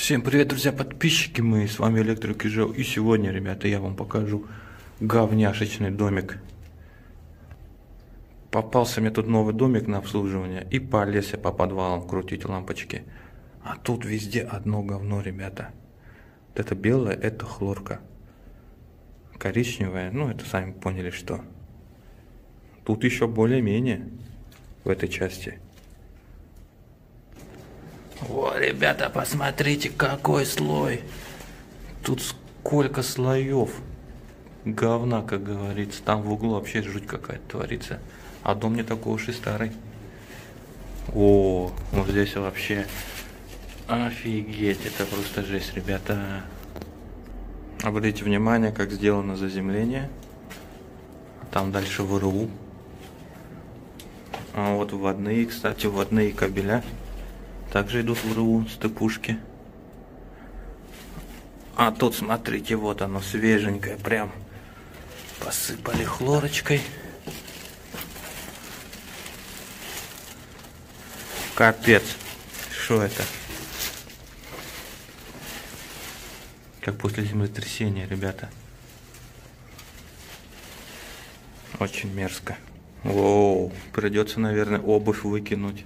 Всем привет, друзья, подписчики мои, с вами Электрик Ижел. И сегодня, ребята, я вам покажу говняшечный домик. Попался мне тут новый домик на обслуживание, и полез я по подвалам крутить лампочки. А тут везде одно говно, ребята. Вот это белое, это хлорка. Коричневое, ну это сами поняли, что. Тут еще более-менее в этой части. О, ребята, посмотрите, какой слой. Тут сколько слоев говна, как говорится. Там в углу вообще жуть какая-то творится. А дом не такой уж и старый. О, вот здесь вообще офигеть. Это просто жесть, ребята. Обратите внимание, как сделано заземление. Там дальше ВРУ. А вот вводные, кстати, вводные кабеля также идут в РУ с ТПушки. А тут, смотрите, вот оно свеженькое, прям посыпали хлорочкой. Капец, что это? Как после землетрясения, ребята. Очень мерзко. Воу, придется, наверное, обувь выкинуть.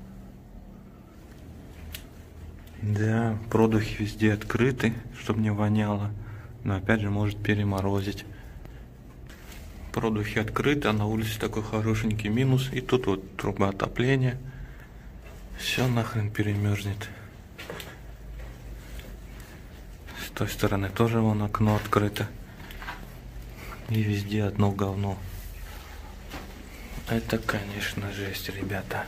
Да, продухи везде открыты, чтобы не воняло. Но опять же может переморозить. Продухи открыты, а на улице такой хорошенький минус. И тут вот труба отопления. Все нахрен перемерзнет. С той стороны тоже вон окно открыто. И везде одно говно. Это, конечно, жесть, ребята.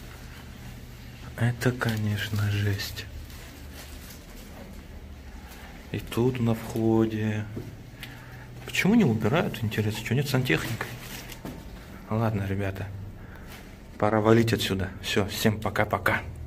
Это, конечно, жесть. И тут на входе. Почему не убирают, интересно? Что, нет сантехника? Ладно, ребята. Пора валить отсюда. Все, всем пока-пока.